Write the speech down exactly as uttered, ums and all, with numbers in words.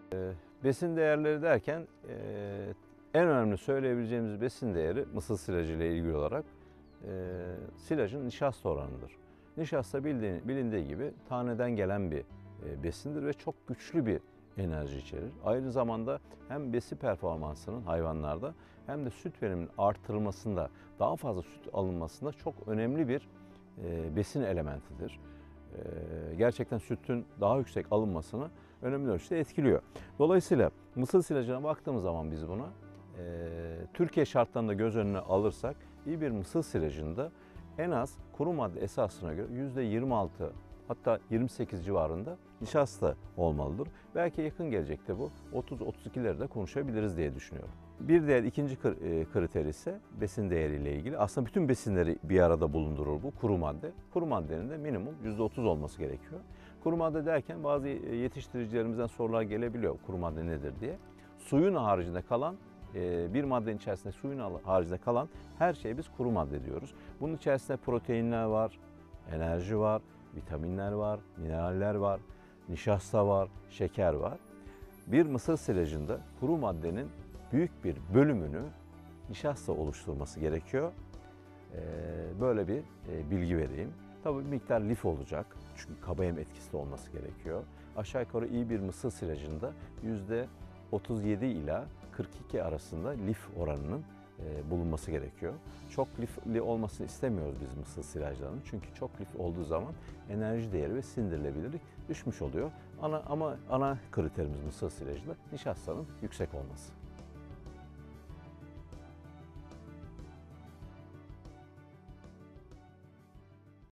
Besin değerleri derken e, en önemli söyleyebileceğimiz besin değeri mısır silajı ile ilgili olarak e, silajın nişasta oranıdır. Nişasta bildiğin, bilindiği gibi taneden gelen bir e, besindir ve çok güçlü bir enerji içerir. Aynı zamanda hem besi performansının hayvanlarda hem de süt veriminin artırılmasında, daha fazla süt alınmasında çok önemli bir e, besin elementidir. E, gerçekten sütün daha yüksek alınmasını önemli ölçüde etkiliyor. Dolayısıyla mısır silajına baktığımız zaman biz buna e, Türkiye şartlarında göz önüne alırsak iyi bir mısır silajında en az kuru madde esasına göre yüzde yirmi altı hatta yirmi sekiz civarında nişasta olmalıdır. Belki yakın gelecekte bu otuz otuz ikileri de konuşabiliriz diye düşünüyorum. Bir diğer ikinci kriter ise besin değeriyle ilgili. Aslında bütün besinleri bir arada bulundurur bu kuru madde. Kuru maddenin de minimum yüzde otuz olması gerekiyor. Kuru madde derken bazı yetiştiricilerimizden sorular gelebiliyor kuru madde nedir diye. Suyun haricinde kalan, bir maddenin içerisinde suyun haricinde kalan her şeye biz kuru madde diyoruz. Bunun içerisinde proteinler var, enerji var, vitaminler var, mineraller var, nişasta var, şeker var. Bir mısır silajında kuru maddenin büyük bir bölümünü nişasta oluşturması gerekiyor. Böyle bir bilgi vereyim. Tabii bir miktar lif olacak çünkü kaba yem etkisi de olması gerekiyor. Aşağı yukarı iyi bir mısır silajında yüzde otuz yedi ila kırk iki arasında lif oranının bulunması gerekiyor. Çok lifli olmasını istemiyoruz biz mısır silajlarının. Çünkü çok lif olduğu zaman enerji değeri ve sindirilebilirlik düşmüş oluyor. Ana, ama ana kriterimiz mısır silajında nişastanın yüksek olması.